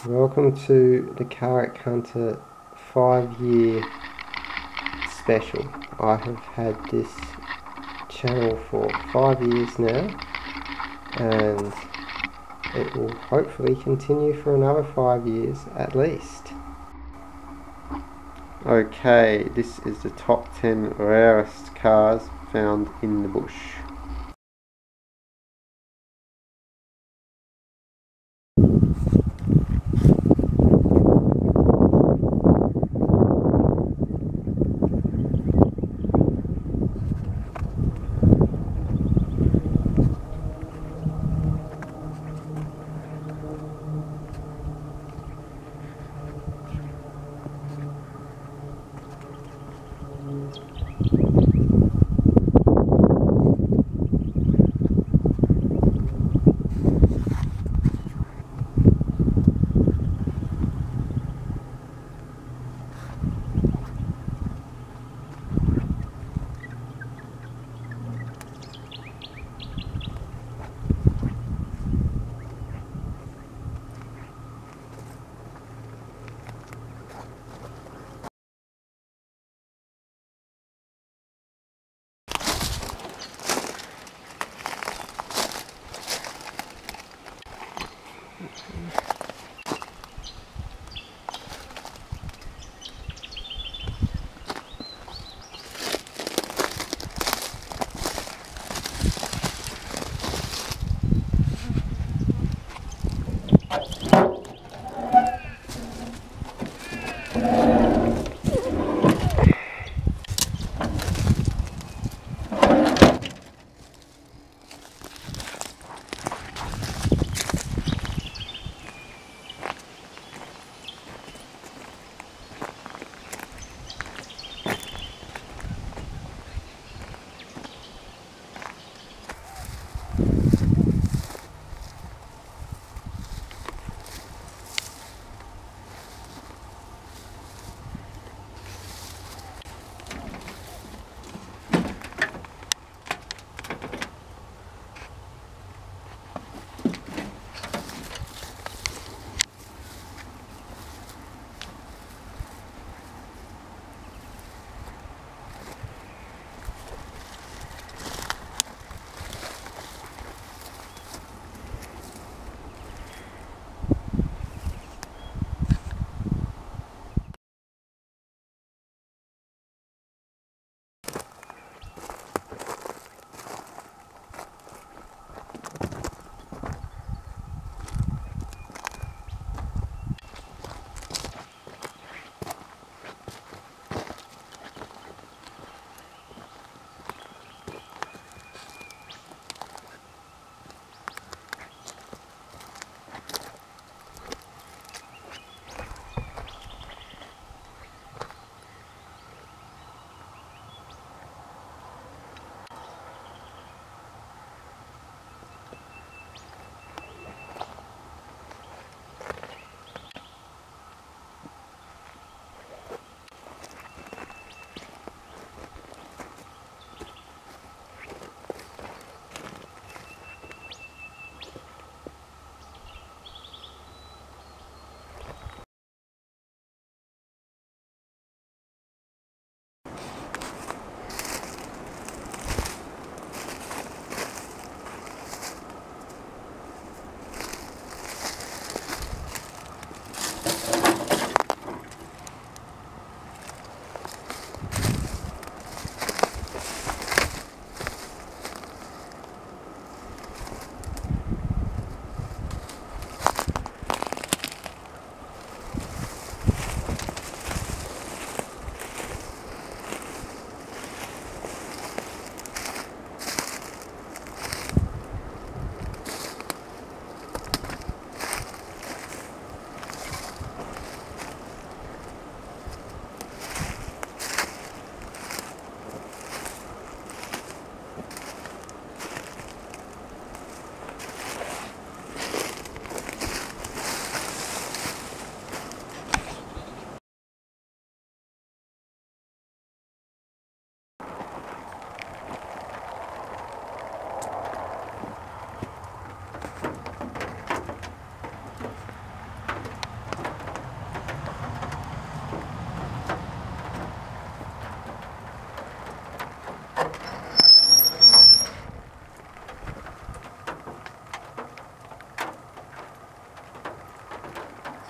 Welcome to the Carrot Hunter 5-year special. I have had this channel for 5 years now, and it will hopefully continue for another 5 years at least. Okay, this is the top 10 rarest cars found in the bush.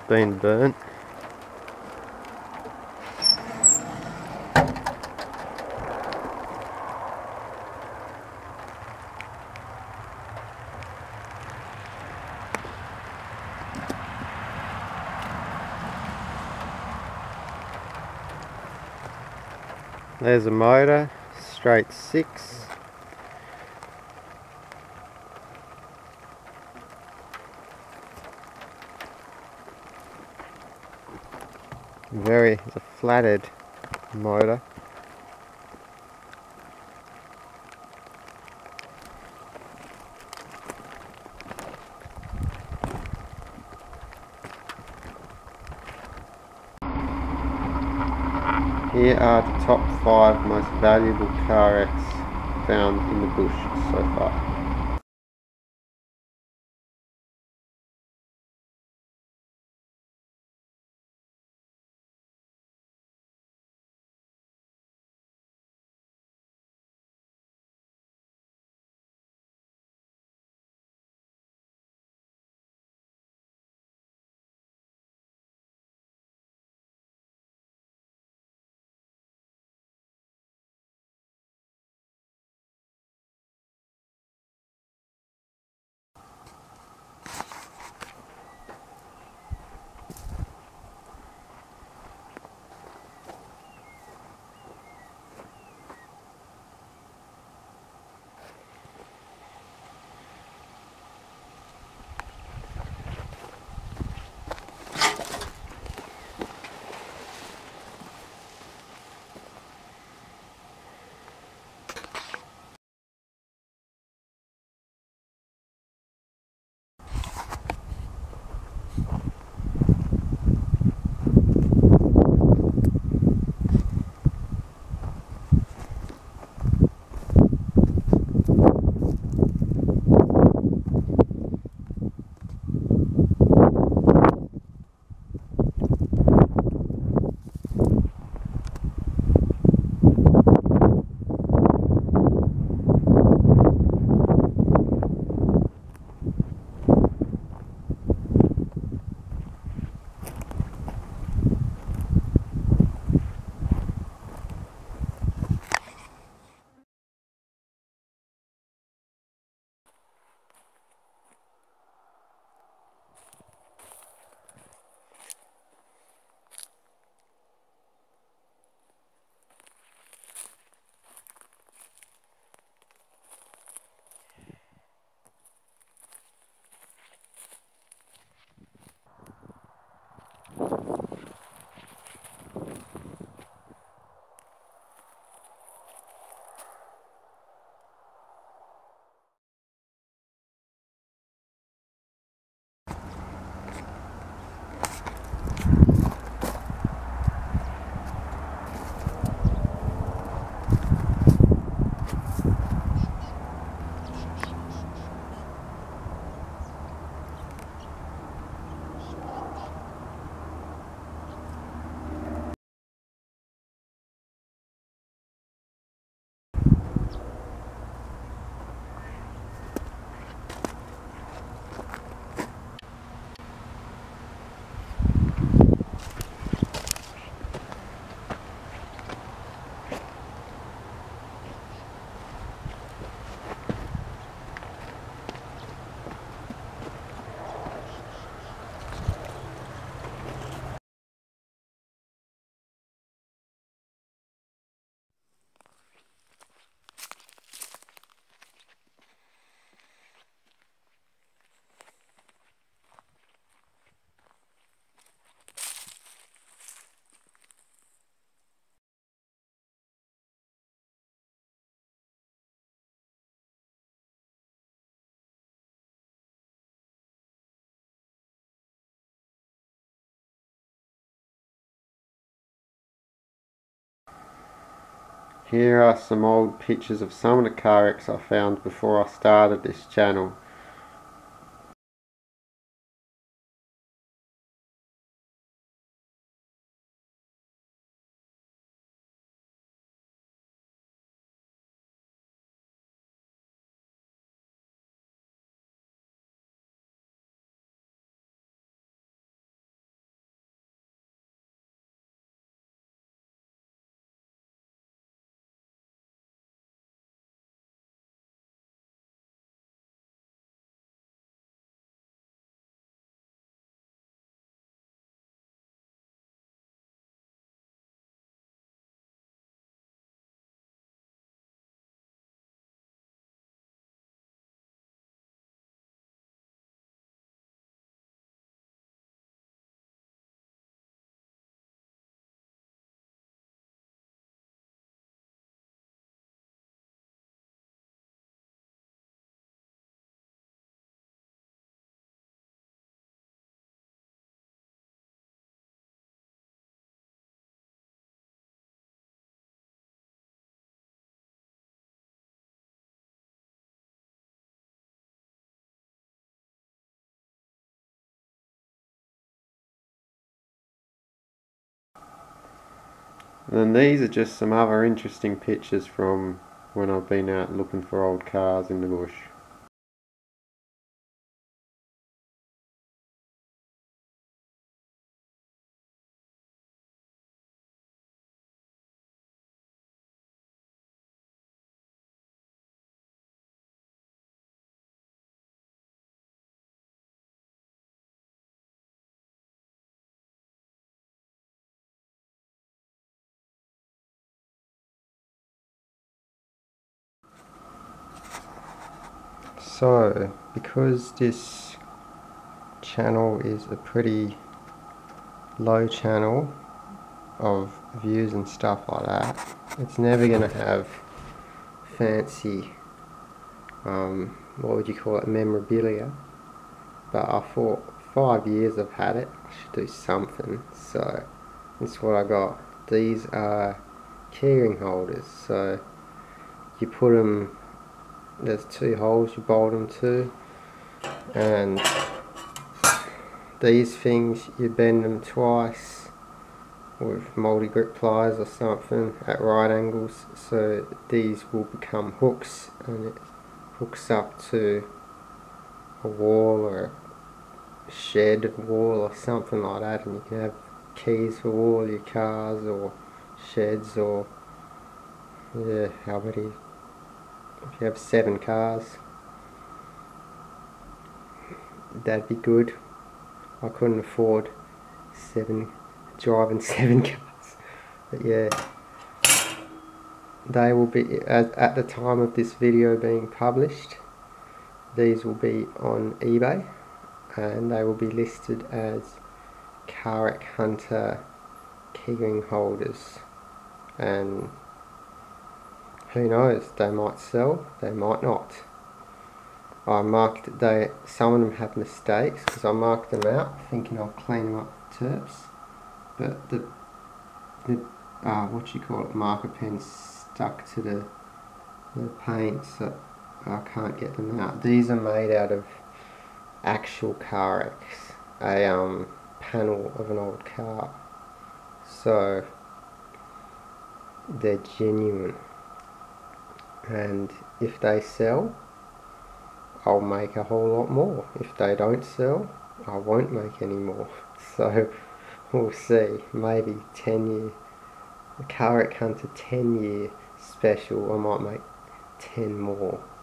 been burnt. There's a motor, straight 6. It's a flatted motor. Here are the top 5 most valuable car wrecks found in the bush so far. Here are some old pictures of some of the car wrecks I found before I started this channel. And these are just some other interesting pictures from when I've been out looking for old cars in the bush. So, because this channel is a pretty low channel of views and stuff like that, it's never going to have fancy, what would you call it, memorabilia. But I thought 5 years I've had it, I should do something, so that's what I got. These are keyring holders, so you put them, there's 2 holes you bolt them to, and these things you bend them twice with multi-grip pliers or something at right angles, so these will become hooks, and it hooks up to a wall or a shed wall or something like that, and you can have keys for all your cars or sheds, or yeah, how many, if you have 7 cars, that'd be good. I couldn't afford driving 7 cars, but yeah, they will be, at the time of this video being published, these will be on eBay, and they will be listed as Carrack Hunter keyring holders, and who knows, they might sell, they might not. I marked, some of them have mistakes because I marked them out thinking I'll clean them up with terps, but the what you call it, marker pen stuck to the paint, so I can't get them out. These are made out of actual Carracks, a panel of an old car, so they're genuine, and if they sell, I'll make a whole lot more. If they don't sell, I won't make any more. So we'll see. Maybe 10-year, the Carrack Hunter 10-year special, I might make 10 more.